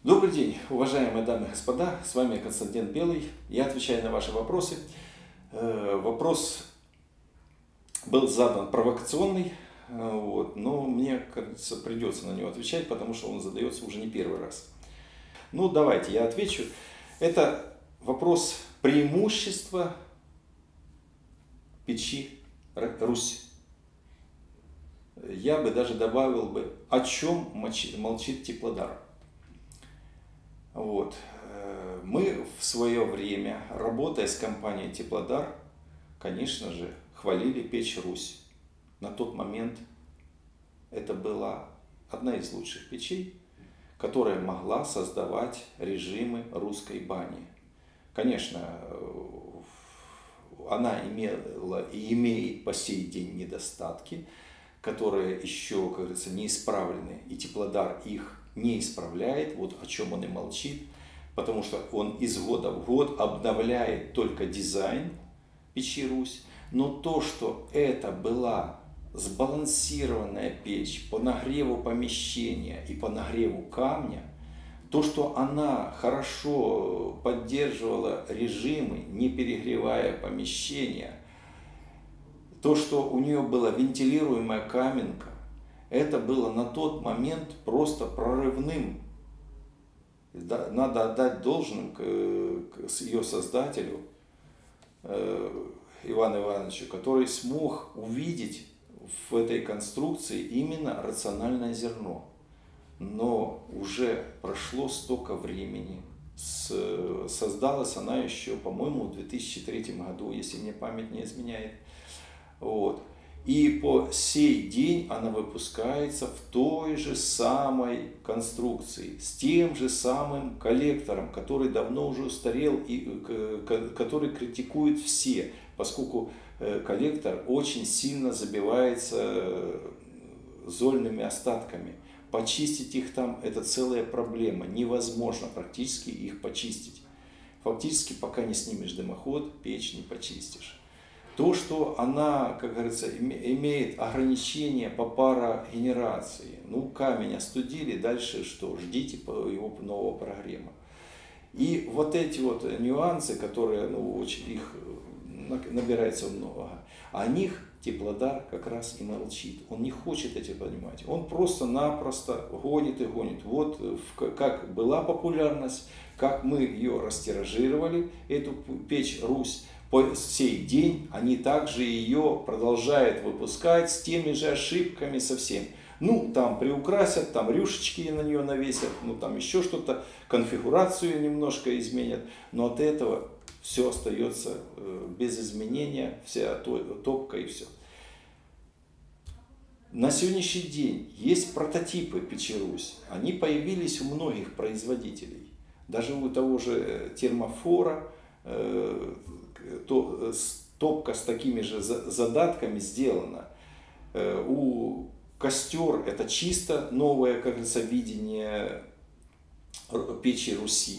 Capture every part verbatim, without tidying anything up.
Добрый день, уважаемые дамы и господа, с вами Константин Белый. Я отвечаю на ваши вопросы. Э, Вопрос был задан провокационный, э, вот, но мне, кажется, придется на него отвечать, потому что он задается уже не первый раз. Ну, давайте я отвечу. Это вопрос преимущества печи Русь. Я бы даже добавил бы, о чем молчит Теплодар. Вот. Мы в свое время, работая с компанией Теплодар, конечно же, хвалили печь Русь. На тот момент это была одна из лучших печей, которая могла создавать режимы русской бани. Конечно, она имела и имеет по сей день недостатки, которые еще, как говорится, не исправлены, и Теплодар их не исправляет, вот о чем он и молчит, потому что он из года в год обновляет только дизайн печи Русь, но то, что это была сбалансированная печь по нагреву помещения и по нагреву камня, то, что она хорошо поддерживала режимы, не перегревая помещения, то, что у нее была вентилируемая каменка, это было на тот момент просто прорывным. Надо отдать должным к, к ее создателю э, Ивану Ивановичу, который смог увидеть в этой конструкции именно рациональное зерно. Но уже прошло столько времени. С, создалась она еще, по-моему, в две тысячи третьем году, если мне память не изменяет. Вот. И по сей день она выпускается в той же самой конструкции, с тем же самым коллектором, который давно уже устарел и который критикуют все, поскольку коллектор очень сильно забивается зольными остатками. Почистить их там — это целая проблема, невозможно практически их почистить. Фактически, пока не снимешь дымоход, печь не почистишь. То, что она, как говорится, имеет ограничения по парогенерации. Ну, камень остудили, дальше что? Ждите его нового прогрева. И вот эти вот нюансы, которые, ну, очень, их набирается много, о них Теплодар как раз и молчит. Он не хочет эти понимать. Он просто-напросто гонит и гонит. Вот как была популярность, как мы ее растиражировали, эту печь Русь. По сей день они также ее продолжают выпускать с теми же ошибками совсем. Ну, там приукрасят, там рюшечки на нее навесят, ну, там еще что-то, конфигурацию немножко изменят. Но от этого все остается без изменения, вся топка и все. На сегодняшний день есть прототипы печи Русь. Они появились у многих производителей. Даже у того же термофора, то, топка с такими же задатками сделана. У Костер — это чисто новое, как говорится, видение печи Руси.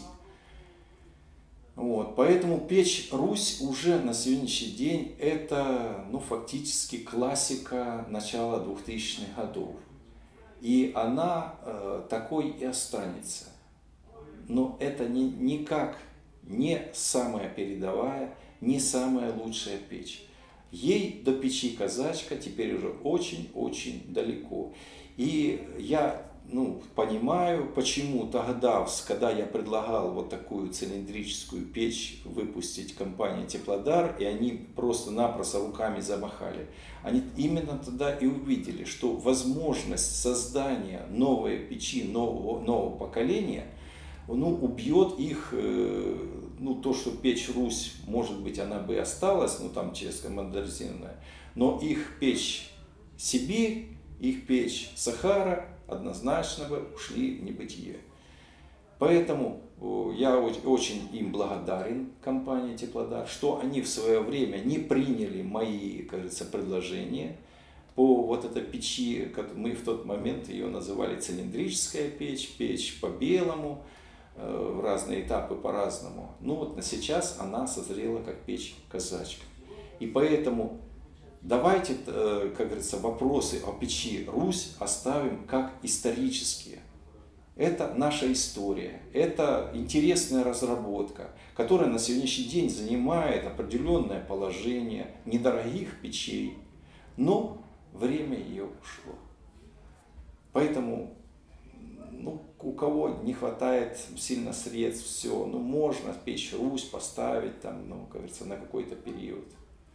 Вот, поэтому печь Русь уже на сегодняшний день это, ну, фактически классика начала двухтысячных годов. И она э, такой и останется. Но это не, никак не самая передовая, не самая лучшая печь. Ей до печи казачка теперь уже очень-очень далеко. И я, ну, понимаю, почему тогда, когда я предлагал вот такую цилиндрическую печь выпустить компания Теплодар, и они просто-напросто руками замахали, они именно тогда и увидели, что возможность создания новой печи, нового, нового поколения, ну, убьет их, ну, то, что печь Русь, может быть, она бы и осталась, ну, там, честно, модернизированная, но их печь Сибирь, их печь Сахара однозначно бы ушли в небытие. Поэтому я очень им благодарен, компании Теплодар, что они в свое время не приняли мои, как говорится, предложения по вот этой печи, как мы в тот момент ее называли цилиндрическая печь, печь по-белому, в разные этапы по-разному. Ну вот сейчас она созрела как печь казачка. И поэтому давайте, как говорится, вопросы о печи Русь оставим как исторические. Это наша история, это интересная разработка, которая на сегодняшний день занимает определенное положение недорогих печей, но время ее ушло. Поэтому ну, у кого не хватает сильно средств, все, ну можно печь Русь поставить там, ну, как говорится, на какой-то период.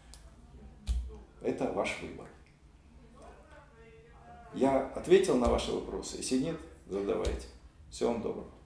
Это ваш выбор. Я ответил на ваши вопросы, если нет, задавайте. Всего вам доброго.